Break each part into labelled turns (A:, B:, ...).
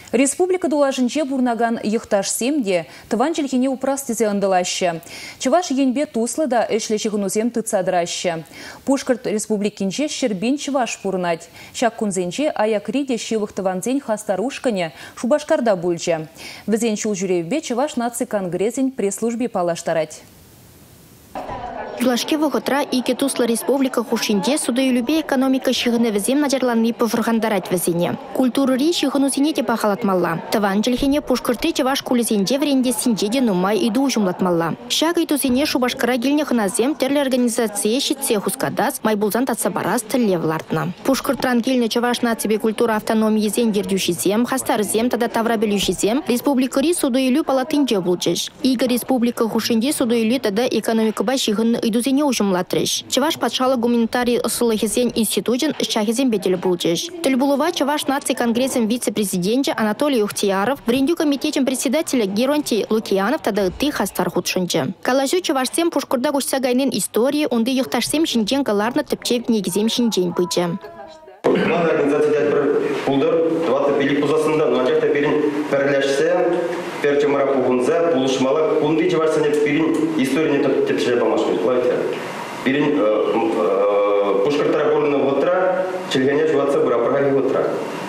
A: Республика дулашынче бурнаган йықташ семде тыван желхене упрастезе ындылашы. Чываш енбе туслы да эшлечі гынузем тыцадырашы. Пушкарт республикинче шербен чываш пурнать. Шак кунзенче аякриде шивых тыванзень хастарушкане Шубашкарда бульче. Візен чул жүревбе чываш наци конгрезень пресс-службе палаштарать.
B: Юлашке вғытра ике туслы республика хушинде суды любе экономика шығыны візем надерланны пывырғандарать візене. Культуры шығынузине де бағалатмалла. Тыван жылхене пушкырты чеваш кулезенде вренде синжеде нумай иду ұжымлатмалла. Шаг итузине Шубашкара гелне хыназем терлі организация шитсе хускадас майбулзан татсабарас тіллевлартна. Пушкыртран гелне чеваш нацибе культура автономии зен гердюшизем, хастарзем тада таврабелюшизем, республикари суды илю палатынже булчеш. Ига республика хушинде суды илю тада экономика ба шығын идузене ужымлатрыш. Чеваш патшалы гуманитарий ысылыхизен институтен шахизен беделі булчеш. Тельбулова Чеваш наций конгрессом вице-президенте Анатолий Ухтияров, бренду комитетем председателя Геронтий Лукиянов тада ты хастар худшынчы. Калажу Чевашсем пушкурда гушса гайнен истории, онды юхташсем шинжен галарны тіпчеп негізем шинжен бычы.
C: Мына организация пулдар 21 пузасында, но анжақта берін пәрләшсе, перчемара пугунза, пулышмала, кунды Чевашсане берін историяны тепшіле бамашмыз. Берін пушкартара болына отра, челгене жуатса бұрапырға отра.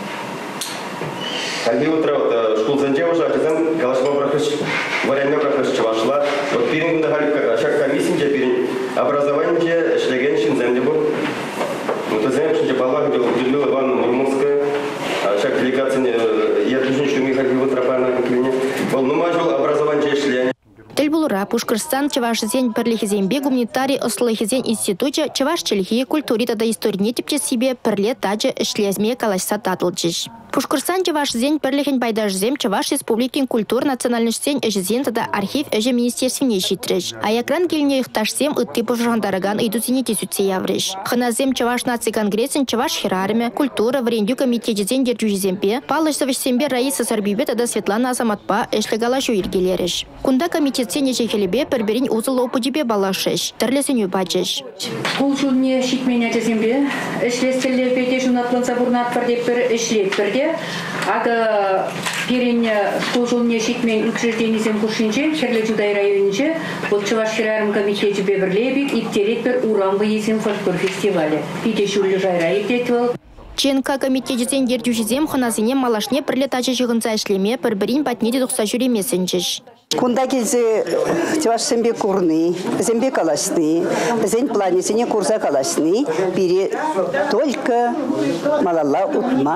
C: Халги утра школ занже уже атезем галашма брахыш, варяня брахыш Чевашла. Вот берін күнді шак комиссинже берін образованиеже шлеген шинземде бұл. Мы знаем, что Людмила Ивановна Мурманская, шаг делегации, я точно, что Михаил Тропарна, как меня, волнумажил образование член.
B: Тельбулура Пушкарстан Чеваш зень перлихизенбе гуманитарий ослыхизен институте Чеваш челхи культури тада истории типче себе перле таче шлезме калашса татылчиш. Пушкарстан Чеваш зень перлихен байдаш зем Чеваш республикин культур национальный сень эжезен тада архив эже министерстве шитреш. А якран гельне ихташ зем ытты пожандараган идузине тесутсе явреш. Ханазем Чеваш наций конгрессен Чеваш хирарме культура вренду комитете зень дерджуземпе палышсович сембе Раиса Сарбибе тада Светлана Азаматпа эшлегалашу иргелереш. Кунда комитет сене жехелебе перберин узыл опудибе балашеш. Терлесеню бачеш.
D: Кулчулне шитменя тезембе эшлестеле пете жунатланса бурнат пардеп эшлеп перде. Ага перен кулчулне шитмен учреждениесен кушинче Херле Жудай районинче вот Чеваш хирарм комитете беберлебик иптерет пер урамбы есен фольклор фестивале. Пите шулле жайра иптетвал.
B: ЧНК комитетен дердюжизем ханазине малашне прилетачы жығынса эшлеме перберин батнеде дұқса жүремесенчеш.
E: Кунда келзе Чеваш сембе курны, зембе калашны, зень планесене курса калашны, бире только малалла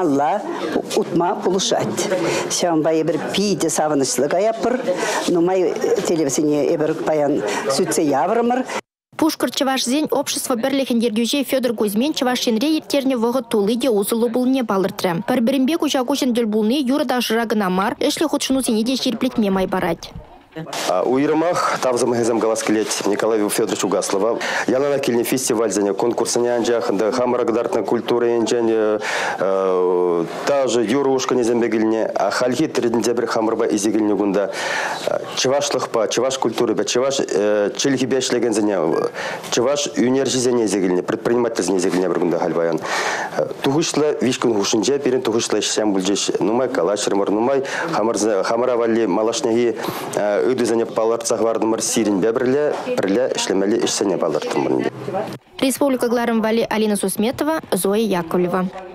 E: утма пулушать. Шамба ебір пиде савынышлыға япыр, нумай телевизине ебір паян сүтсе яврымыр.
B: Пушкар Чеваш зень общество берлихен дергюже Федор Кузьмин Чеваш шенре ертерне вғы тулыде узылы бұлне балыртры. Парберімбе кучакушен дүлбулны юрда жырагына мар, эшлі худшыну сенеде шерплетме май барать.
C: У Иромах тавзам хезам галаскелет Николаю Федоровичу Гаслова. Я на накильный фестиваль занял конкурс на анджах, да хамарагдартна культура инжень, та же юрушка не замбегильне, а хальхи тридентябрь хамарба изигильне гунда. Чеваш лахпа, чеваш культуры, чеваш чельхи бешлеген занял, чеваш юнержизене изигильне, предприниматель изигильне бргунда хальбаян. Тухушла вишкун хушинже, перен тухушла шам бульджеш, нумай калашермар, нумай хамаравали малашнеги. Өйдізіне баларцақ вардымыр сирин бәбірлі, бірлі ішлемелі ішсене балартымыр.
B: Республика Гларым Вали Алина Сусметова, Зоя Яковлева.